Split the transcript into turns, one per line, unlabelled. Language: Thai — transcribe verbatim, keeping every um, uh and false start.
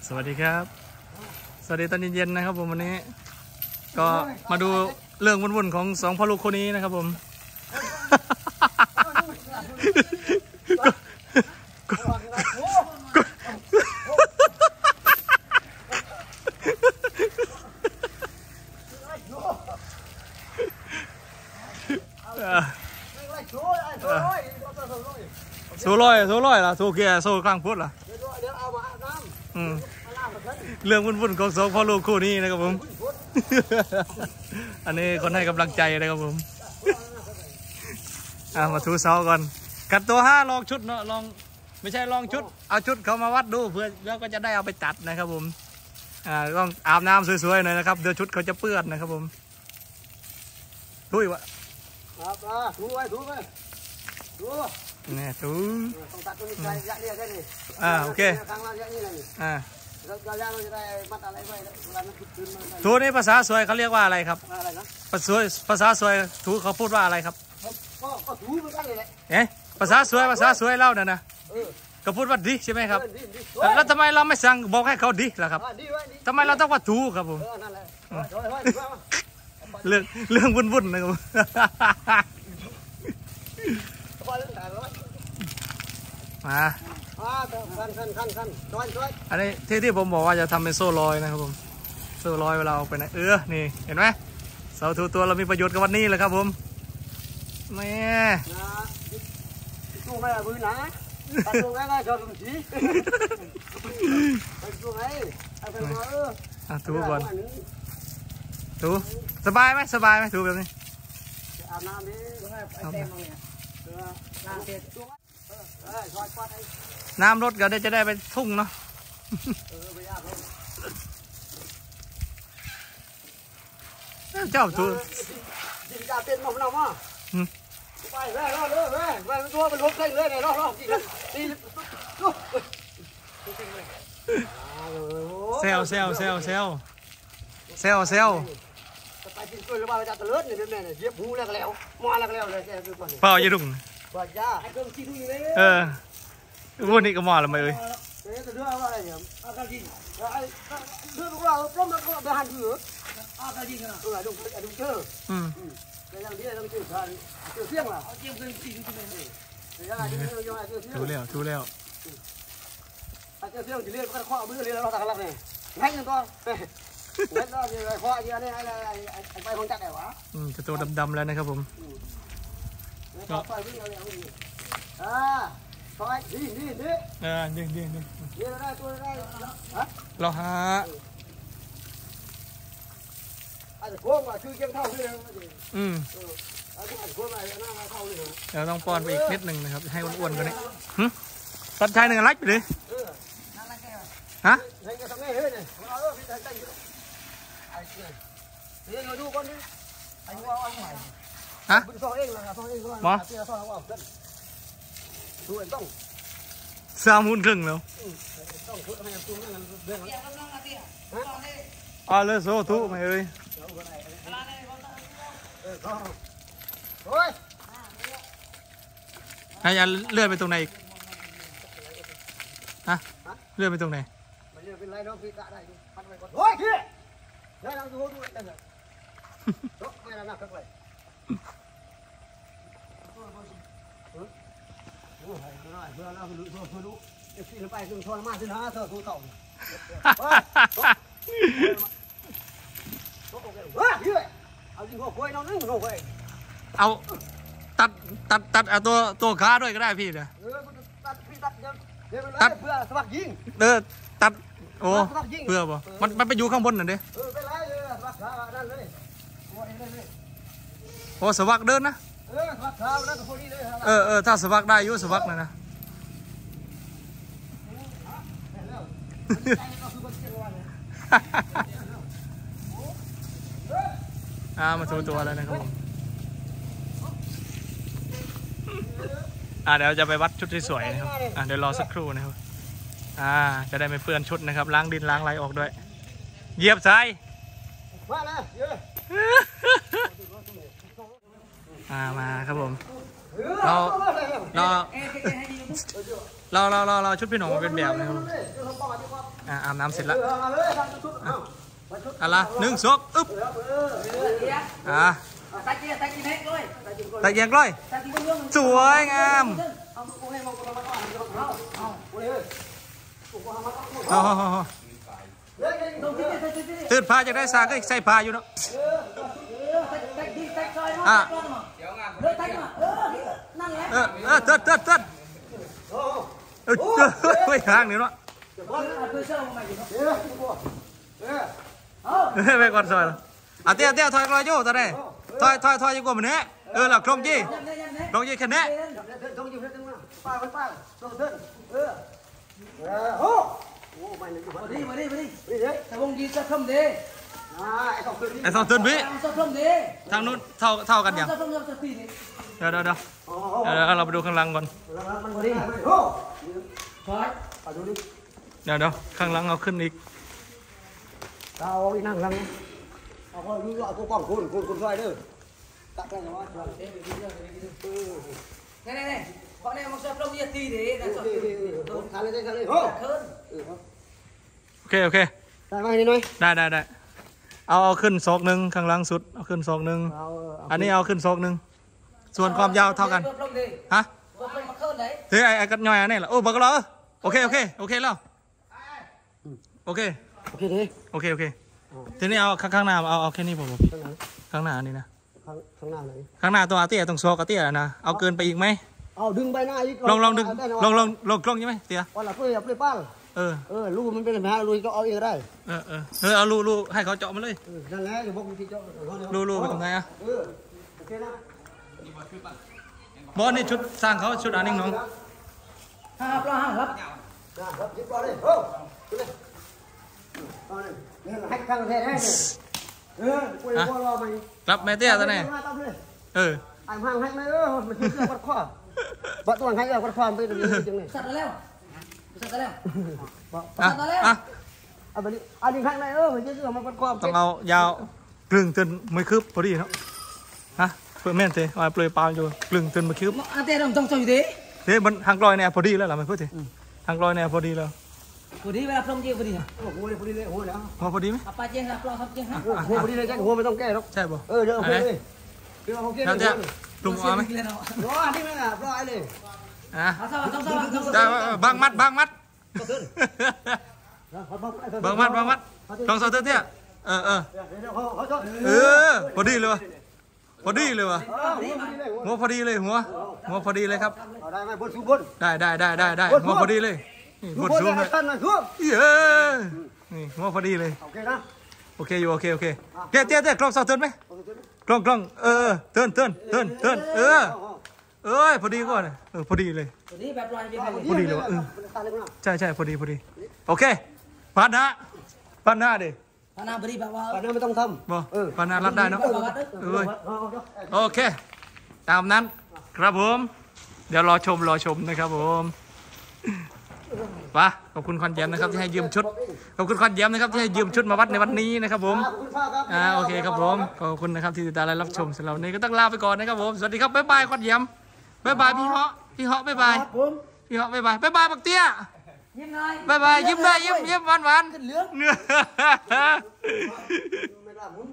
สวัสดีครับสวัสดีตอนเย็นๆนะครับผมวันนี้ก็มาดูเรื่องวุ่นๆของสองพ่อลูกคนนี้นะครับผมโซ่ลอยโซ่ลอยล่ะโซ่เกียร์โซ่กลางพุทธล่ะอืมเรื่องวุ่นๆของสองพ่อลูกคู่นี้นะครับผมอันนี้คนให้กำลังใจนะครับผมอ่ามาทูเสาก่อนกัดตัวห้าลองชุดเนาะลองไม่ใช่ลองชุดเอาชุดเขามาวัดดูเพื่อแล้วก็จะได้เอาไปตัดนะครับผมอ่าต้องอาบน้ำสวยๆหน่อยนะครับเดี๋ยวชุดเขาจะเปื้อนนะครับผมทุยวะ
ครับอ่าถูไว้ถูไว้ถู
เนี่ยถู
ต้องตัดตรงนี้ใส่ยะเรียกได้นี่
อ่าโอเค
ครั้งละยะนี่เลย
อ่า
แล้วยะเราจะได้มัดอะไรไว้เวลามันขึ้นมา
ถูนี่ภาษาสวยเขาเรียกว่าอะไรครับ
อะไรนะ
ภาษาสวยภาษาสวยถูเขาพูดว่าอะไรครับ
ก็ก็ถูเหมือนกันเลยแหละ
เอ๊ะภาษาสวยภาษาสวยเล่าเนี่ยนะก็พูดว่าดีใช่ไหมครับแล้วทำไมเราไม่สั่งบอกให้เขาดีล่ะครับทำไมเราต้องว่าถูครับผมเรื่องเรื่องวุ่นๆนะครับมาอันนี้ที่ที่ผมบอกว่าจะทำเป็นโซ่ลอยนะครับผมโซ่ลอยเวลาออกไปไหนเออนี่เห็นไหมเสาถูตัวเรามีประโยชน์กับวันนี้เลยครับผมแม่
ตู้ไม่เอามือนะตู้ไงก็ชอบสีตู้ไงเอาไปมาเออ
อ่ะถูก่อนถูสบายไหมสบายไหมถูแบบนี้
อาบน้ำนี่เต็มเลยน้ำเต็มตู้เออชอดชอดไอ้
น้ำรถก็ได้จะได้ไปทุ่งเนาะเจ้าถู
ดินจะเป็นหมอกน้ำอ่ะไปเลยเลยเลยไปตัวมันลุกเลยเลยเนี่ยรอบรอบกี่กันตี
เซลเซลเซลเซลเซลเซล
ไปกินกล้วยหรือว่าจะตะเลิดเนี่ยแม่เนี่ยเย็บหูแล้วก็แล้วมาแล้วก็แล้วเลยแค่คือก่อน
เปล่าอย่าดุ่ง
เปิดยาไอ้เครื่องจิ้มอยู่เลย
เออวันนี้ก็มาแล้วไหมเอ้ย
เดี๋ยวจะเรื่องอะไรเนี่ยอาการจิ้มไอ้เรื่องพวกเราพร้อมแล้วก็ไปหันถืออาการจิ้มนะเออดุ่งดุ่งเจอ
อืม
แต่ยังดีต้องจิ้มทานเจอเสี่ยงล่ะเอาจิ้มเครื่องจิ้มอยู่เลย
ถูแล้วถูแล้ว
ถ้าเจอเสี่ยงจะเรียกก็ข้อมือเรียกเราตะลักเนี่ยแห้งยังก็แล้วก็มีข้อเยอะเนี่ยไอ้ไอ้ไอ้ใบของจักรไหนวะ
อืมจะตัวดำๆแล้วนะครับผม
ก็ไฟวิ่งเอาเลยอ่าไฟดีดีดี
เออดีดีดี
ดีได้ตัวได้ฮะ
เราหา
ไอ้โค้งอ่ะคือเกี่ยงเท่าเลย
อืม
ไอ้โค้งอะไรน่าเท่าเลย
เดี๋ยวต้องป้อนไปอีกนิดหนึ่งนะครับให้อ้วนๆกว่านี้หึตัดชายหนึ่งลักไปเลยฮะ
เฮ้ยทำไงเฮ้ยเนี่ยเอาเออพี่ใจใจไอ้เดี๋ยวดูก่อนดิไอ้ว่าเอาใหม่
ฮะ
ซ่อนเองเลยซ่อนเองซ่อนเองซ่อนเอาเอาดูอันต้อง
สามหุ่นครึ่งแล้ว
ต้องชุดให้ตุ้งนั่นเรื่อง
อ๋อเลยโซ่ทุไม่เอ้ย
โอ้ย
ให้ยันเลื่อนไปตรงไหนอีกฮะเลื่อนไปตรงไหน
มันเลื่อนเป็นไรน้องพี่กะได้ดูพันไว้ก่อนโอ้ยพี่ได้ลองดูดูได้เลยไม่ละนักเลยโอ้ยเพื่อนเพื่อนเราดูเพื่อนเพื่อนดูเอฟซีเราไปดูทรมานสินะเธอดูเต่าเฮ้ยเฮ้ยเฮ้ยเอาจริงหัวคุยน้องนึงหัวคุย
เอาตัดตัดตัดเอาตัวตัวขาด้วยก็ได้พี่เนี่ย
ตัดพี่ตัดเดี๋ยวเดี๋ยวตัดเพื่อสมัครยิง
เออตัดโอ้เพื่อป่ะมันมันไปอยู่ข้างบนน่ะดิ
เออไปไล่เลยสมัครขานั่นเลย
โอ้สวักเดินนะ
เออสมัครขานั่นกับคนนี้เลย
เออเออถ้าสวักได้ยุ่สวักนะนะอ่ามาถูตัวแล้วนะครับผมอ่าเดี๋ยวจะไปวัดชุดที่สวยนะครับอ่าเดี๋ยวรอสักครู่นะครับอ่าจะได้ไม่เปื้อนชุดนะครับล้างดินล้างไรออกด้วยเหยียบทรายอ่ามาครับผมเราเราเราเราเราเราชุดพี่หนุ่มเป็นแบบนะครับอ่อ่าอาบน้ำเสร็จแล้ว
เอาเลยทำชุดเอาชุด
อะไรหนึ่งซกอึ๊บอ่า
ตะเกียบตะเกียบเล็กด้วย
ตะเกียงกล้อย
ตะเกียบเรื่อง
สวยงาม
เอากูให้มองกูมาก่อนเอาเอากูเลยกูมามาต้อง
โอ้โห
เฮ้ย
ตรงที่ที่ที่ที่
ตื่นผ้าจะได้สาก็ใส่ผ้าอยู่เนาะ
เออตะตะที่ตะซอยเนาะ
อ่ะ
เฮ้ยตะมาเออนั่งแล้ว
เออเออเติร์ดเติร์ดเติร์ด
โอ้
เออไม่ทางนี่เนาะ
เพื่อเชื่อมาอยู่เนาะ
เฮ้ยกูเฮ้ย
เออ
ไปก่อนซอยแล้วอ่ะเตี้ยเตี้ยถอยกลอยอยู่ตอนนี้ถอยถอยถอยอยู่กว่ามันเนี้ยเออหลับกลมจี
ยังไงยังไง
กลมจีแค่นี้
ต้องอยู่เพื่อนมาป้าป้าต้องเถิดเออเออโอ้โอ้ไม่เลย
มาดิมาดิมาดิ
นี่เฮ้ย
แต่วงยีจะทำดี
อ่าไอ้สองตัวนี้
ไอ้สองตื่นพี่
จะทำดี
ทางนู้นเท่าเท่ากันยัง
จะทำจะตีนี่
เดี๋ยวเดี๋ยวเดี๋ยว
โอ้
เออเราไปดูข้างหลังก่อน
มันพอดีโอ้
ถอย
เอาดูดิ
เดี๋ยวเดี๋ยวข้างหลังเอาขึ้นอีก
เอาอีนั่งลังเอาก็รู้ว่ากูป้องคุณคุณคุณช่วยเด้อตัดกันว่า
นี่นี่นี่พอเนี่ยมันจะทำยีตีดีนะสด
ทานเลยทานเลยโอ้
เคิร์น
โอเคโอเค
ได้ไหมนี่หน่อย
ได้ได้ได้เอาเอาขึ้นซอกหนึ่งข้างหลังสุดเอาขึ้นซอกหนึ่ง
เอา
อันนี้เอาขึ้นซอกหนึ่งส่วนความยาวเท่ากันฮะ
ตัวเป็นมาเคิร์นไหน
เฮ้ยไอ้ไอ้กัดย่อยอันนี้เหรอโอ้บักเหรอโอเคโอเคโอเคแล้วโอเค
โอเคดิ
โอเคโอเคทีนี้เอาข้างข้างหน้าเอาเอาแค่นี้พอพี่
ข้างไหน
ข้างหน้านี่นะ
ข้างข้างหน้าไหน
ข้างหน้าตัวอาเตี้ยตรงซอกอาเตี้ยนะเอาเกินไปอีกไหม
เอาดึงใบหน้าอีก
ลองลองดึงลองลองลองกล้องใช่ไหมเตี้ย
วันละเพื่อเพื่อป้า
เออ
เออลูกมันเป็นแบบนี้ลูกก็เอาเองได้
เออเออเออเอาลูลูให้เขาเจาะมาเลย
นั่นแหละเดี๋ยวบอกวิธีเจ้า
ลูลูไปตรงไหนอะ
เออโอเคนะ
บอสนี่ชุดสร้างเขาชุดอันนี้น้อง
ห้าปลาห้าครับ
ครับยิบก่อนเลยโอ้เลยเอาเลยนี่ให้ข้างแท้แท้เลยเออคุยพ่อรอไหม
รับแม่เตี้ยตัวนี้เออ
ไอ้ห่างให้ไหมเออมันชื่อเรื่องวัดข้อบัดตัวให้เออวัดข้อไปดูจริงเลย
สัตว์แล้วสัตว์แล้ว
อ่ะอ่ะ
เอาไปดิอันนี้ข้างในเออมันชื่อเรื่องมันวัดข้อ
ต้องเอายาวกลึงจนไม่คืบพอดีเนาะฮะเพื่อแม่นเตะเอาเปลือยเปล่าอยู่กลึงจนไม่คืบ
อาเต้ต้องต้องอยู่ดี
เฮ้ยมันทางลอยเนี่ยพอดีแล้วล่ะไม่พูดทีทางลอยเนี่ยพอดีแล้ว
พอดีเวลาพร้อมเยี่ยมพอดี
โอ้โหเลยพอดีเลยโอ้โหแล้ว
พอพอดีไหม
อาปาเจียงครับปลาครับเจียงฮะ
โอ้โหพอดีเลยแจ็คหัวไม่ต้องแก้หรอก
ใช่ป่ะ
เออเดี๋ยวเอาไปเลยเดี๋ยวเอาแก้
แล้ว
เลย
จะลุงเอาไหม
รอนี่ไหมล่ะรอไอ้เลย
อ่ะ
เอาสวัสดีครับสวัสดี
ได้บางมัดบางมัด
บา
บางมัดบางมัดลองสอดเตี้ยเออเออ
เดี๋ยวเขาเขาชอบ
เออพอดีเลยวะพอดีเลยวะ
หัวพอดีเลย
หัวพอดีเลยหัวหัวพอดีเลยครับ
เอาได้ไหมบนสูบบน
ได้ได้ได้ได้ได้หัวพอดีเลยนี่บ
สู
ด
บบน
สูงเลย
ท่านนะสูบ
เย้นี่หัวพอดีเลย
โอเคนะ
โอเคอยู่โอเคโอเคเตี้ยเตี้ยเตี้ยกล้องสอดเตือนไหมกล้องกล้องเออเตือนเตือนเตือนเตือนเออเอ้ยพอดีก่อนเออพอดีเลย
พอดีแบบลอยเยี่ยมเลย
พอดีเลยวะเออใช่ใช่พอดีพอดีโอเคพันหน้าพันหน้าดิ
พนาบรีแบบว่า
ป่านนั้นไม่ต้องท
บ่
ำเออ
พันหน้ารับได้เนาะ
เออ
เอ้ยโอเคตามนั้นครับผมเดี๋ยวรอชมรอชมนะครับผมไปขอบคุณคอนแยมนะครับที่ให้ยืมชุดขอบคุณคอนแยมนะครับที่ให้ยืมชุดมาวัดในวันนี้นะครับผม
ขอบคุณครับ
อ่าโอเคครับผมขอบคุณนะครับที่ติดตามและรับชมสำหรับวันนี้ก็ต้องลาไปก่อนนะครับผมสวัสดีครับบ๊ายบายคอนแยมบ๊ายบายพี่เหาะพี่เหาะบ๊ายบาย
ผม
พี่เหาะบ๊ายบายบ๊ายบายปักเตี้ย
ยิ้มหน่อย
บ๊ายบายยิ้มได้ยิ้มยิ้มหวานหวาน
ขึ้นเหลือง
เนื้อ
ไม่กล้าหมุน